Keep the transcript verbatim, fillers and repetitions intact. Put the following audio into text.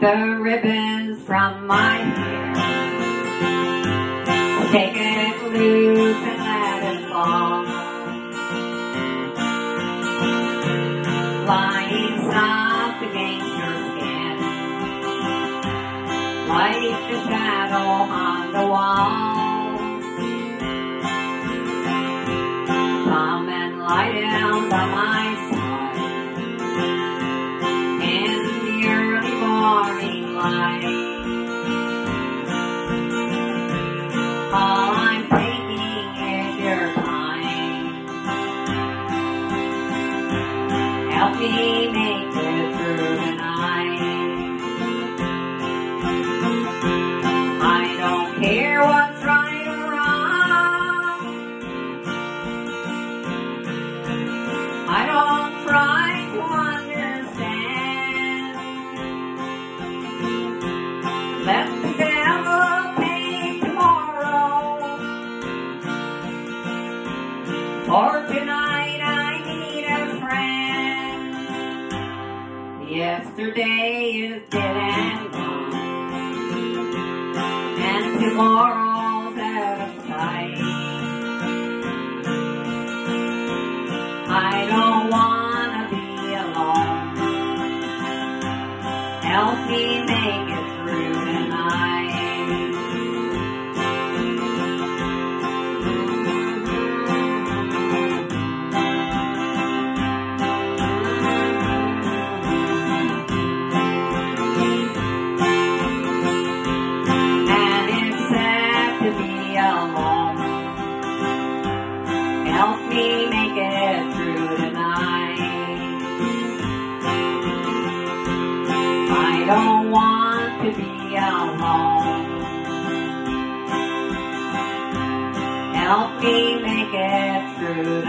the ribbons from my hair. Take it loose and let it fall. Lying soft against your skin, like the shadow on the wall. Come and lie down by my side in the early morning light. All I'm taking is your time. Help me make it through the night. I don't care what's right or wrong. I don't try to understand. Let the devil take tomorrow. For tonight I need a friend. Yesterday is dead and gone, and tomorrow's out of sight. I don't wanna be alone. Help me make it through tonight. And it's sad to be alone. Help me make it through tonight. I don't want to be alone. Help me make it through